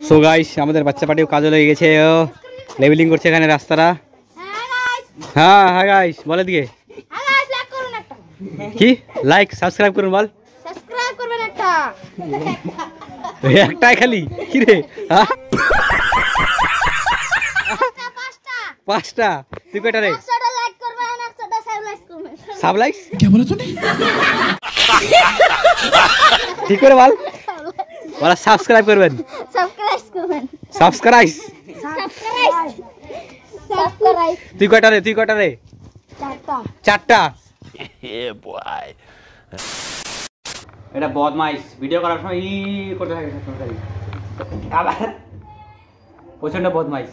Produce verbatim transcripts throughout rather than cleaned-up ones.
So guys আমাদের বাচ্চা পার্টিও কাজে লেগে গেছে, ও লেভেলিং করছে এখানে রাস্তাটা। হ্যাঁ হ্যাঁ গাইস বলে দিকে কি লাইক সাবস্ক্রাইব করুন, বল সাবস্ক্রাইব করবেন একটা একটাই খালি কি রে পাঁচটা তুই কয়টা রে? একশোটা লাইক করবেন, একশোটা সাবস্ক্রাইব করবেন। সাবস্ক্রাইব কি বলে তুমি? ঠিক করে বল, বল সাবস্ক্রাইব করবেন, সাবস্ক্রাইব করবেন, সাবস্ক্রাইব সাবস্ক্রাইব সাবস্ক্রাইব। তুই কয়টা রে? তুই কয়টা রে? চারটা চারটা। এ বয় এটা বদমাইশ, ভিডিও করার সময় ই করতে থাকে আবার প্রচন্ড বদমাইশ।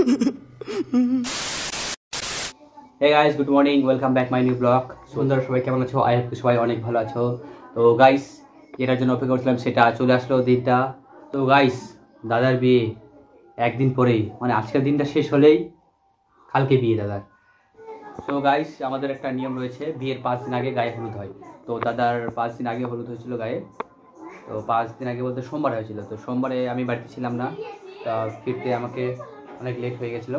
Hey guys, good morning, welcome back my new blog. সুন্দর, সবাই কেমন আছো? আই হোপ সবাই অনেক ভালো আছো। তো গাইস, যেটার জন্য অপেক্ষা করছিলাম সেটা চলে আসলো দিনটা। তো গাইস, দাদার বিয়ে একদিন পরেই, মানে আজকের দিনটা শেষ হলেই কালকে বিয়ে দাদার। তো গাইস, আমাদের একটা নিয়ম রয়েছে, বিয়ের পাঁচ দিন আগে গায়ে হলুদ হয়। তো দাদার পাঁচ দিন আগে হলুদ হয়েছিল গায়ে। তো পাঁচ দিন আগে বলতে সোমবার হয়েছিল। তো সোমবারে আমি বাড়িতে ছিলাম না, তা ফিরতে আমাকে অনেক লেট হয়ে গেছিলো,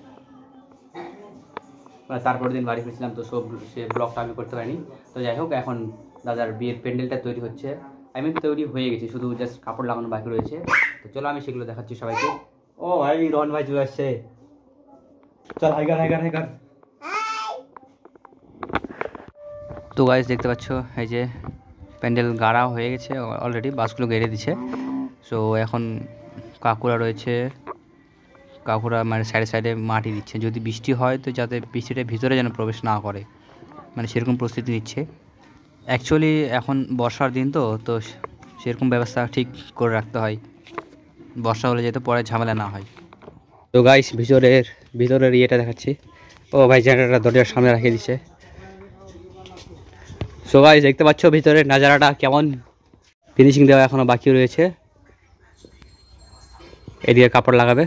মানে তারপরের দিন বাড়ি ফিরছিলাম। তো সব সে ব্লগটা আমি করতে পারিনি। তো যাই হোক, এখন দাদার বিয়ের প্যান্ডেলটা তৈরি হচ্ছে, আমি তৈরি হয়ে গেছি, শুধু জাস্ট কাপড় লাগানো বাকি রয়েছে। তো চলো আমি সেগুলো দেখাচ্ছি সবাইকে। ও ভাই, রন ভাই চলে আসছে, চল হাইগার হাইগার হাইগার। তো গাইস, দেখতে পাচ্ছ এই যে প্যান্ডেল গাড়া হয়ে গেছে অলরেডি, বাসগুলো গেড়ে দিচ্ছে। সো এখন কাকুরা রয়েছে, কাকুরা মানে সাইডে সাইডে মাটি দিচ্ছে, যদি বৃষ্টি হয় তো যাতে বৃষ্টিটা ভিতরে যেন প্রবেশ না করে, মানে সেরকম প্রস্তুতি নিচ্ছে। অ্যাকচুয়ালি এখন বর্ষার দিন তো তো সেরকম ব্যবস্থা ঠিক করে রাখতে হয়, বর্ষা হলে যাতে পরে ঝামেলা না হয়। তো গাইস, ভিতরের ভিতরের ইয়েটা দেখাচ্ছি। ও ভাই, জেনারেটরটা দরজার সামনে রাখিয়ে দিচ্ছে। সো গাইস, দেখতে পাচ্ছ ভিতরের নাজারাটা কেমন, ফিনিশিং দেওয়া এখনো বাকি রয়েছে। এদিকে কাপড় লাগাবে।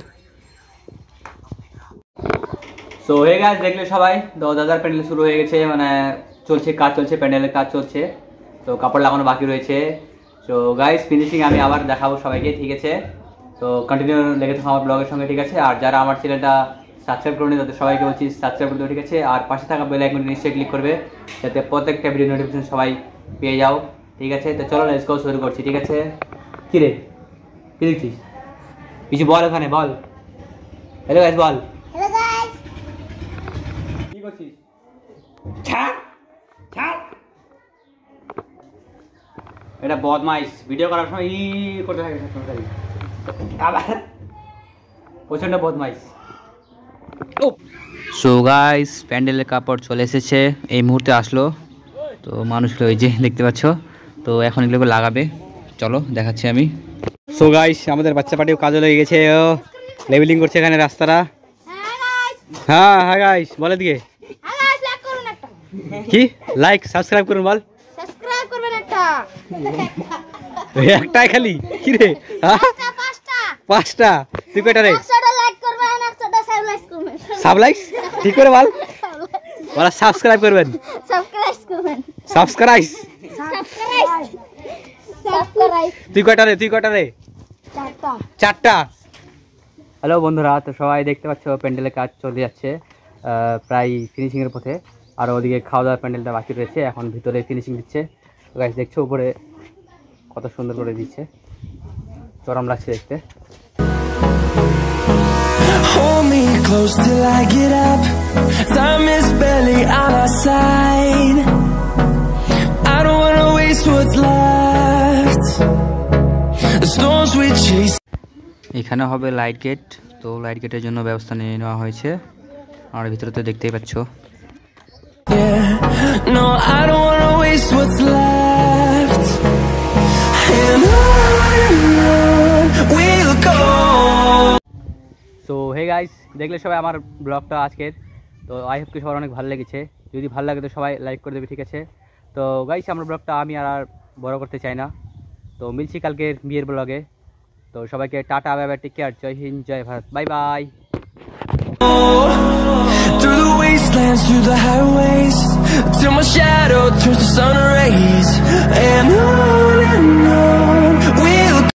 সো হে গাইস, দেখলে সবাই, তো দাদার প্যান্ডেল শুরু হয়ে গেছে, মানে চলছে, কাজ চলছে, প্যান্ডেলের কাজ চলছে। তো কাপড় লাগানো বাকি রয়েছে। সো গাইস, ফিনিশিং আমি আবার দেখাবো সবাইকে, ঠিক আছে? তো কন্টিনিউ লেগে থাকো আমার ব্লগের সঙ্গে, ঠিক আছে? আর যারা আমার চ্যানেলটা সাবস্ক্রাইব করুন, তাদের সবাইকে বলছি সাবস্ক্রাইব করতে, ঠিক আছে? আর পাশে থাকা বেল আইকনটি নিশ্চয়ই ক্লিক করবে, যাতে প্রত্যেকটা ভিডিও নোটিফিকেশন সবাই পেয়ে যাও, ঠিক আছে? তো চলো লেটস গো, শুরু করছি, ঠিক আছে? কি রে, কি দেখছিস? কিছু বল ওখানে, বল হ্যালো গাইস, বল হ্যালো গাইস। কি করছিস? ছাড় ছাড়, এটা বদমাইশ, ভিডিও করার সময় ই করতে থাকে আবার প্রচন্ড বদমাইশ। সো গাইস, প্যান্ডেলের কাপড় চলে এসেছে, এই মুহূর্তে আসলো। তো মানুষগুলো ওই যে দেখতে পাচ্ছ, তো এখন এগুলো লাগাবে, চলো দেখাচ্ছি আমি। সো গাইস, আমাদের বাচ্চা পার্টিও কাজে লেগে গেছে, ও লেভেলিং করছে এখানে রাস্তাটা। হ্যাঁ হ্যাঁ গাইস বলে দিকে কি লাইক সাবস্ক্রাইব করুন, বল সাবস্ক্রাইব করবেন একটা একটাই খালি কি রে? পাঁচটা পাঁচটা। তুই কয়টা রে? একশোটা লাইক করবেন, একশোটা সাবস্ক্রাইব করবেন। সাবস্ক্রাইব ঠিক করে বল, বল সাবস্ক্রাইব করবেন, সাবস্ক্রাইব করবেন, সাবস্ক্রাইব সাবস্ক্রাইব সাবস্ক্রাইব। তুই কয়টা রে? তুই কয়টা রে? চারটা চারটা। হ্যালো বন্ধুরা, তো সবাই দেখতে পাচ্ছ প্যান্ডেলের কাজ চলে যাচ্ছে, প্রায় ফিনিশিংয়ের পথে। আর ওদিকে খাওয়া দাওয়ার প্যান্ডেলটা বাকি রয়েছে, এখন ভিতরে ফিনিশিং দিচ্ছে। গাইস দেখছো উপরে কত সুন্দর করে দিচ্ছে, চরম লাগছে দেখতে। Hold me close till I get up. Time is barely on our side. I don't wanna waste what's left. The storms we chase. এখানে হবে লাইট গেট, তো লাইট গেটের জন্য ব্যবস্থা নিয়ে নেওয়া হয়েছে, আর ভিতরে তো দেখতেই পাচ্ছ। Yeah, no, I don't wanna waste what's left. And on we'll go. So hey guys, দেখলে সবাই আমার ব্লগটা আজকের, তো আই হোপ কি সবার অনেক ভালো লেগেছে। যদি ভালো লাগে তো সবাই লাইক করে দেবে, ঠিক আছে? তো গাইস, আমার ব্লগটা আমি আর আর বড় করতে চাই না, তো মিলছি কালকের বিয়ের ব্লগে। তো সবাইকে টাটা, বাই বাই, টেক কেয়ার, জয় হিন্দ, জয় Bharat, bye bye. Through the wastelands, through the highways, till my shadow turns to sun rays, and on and on.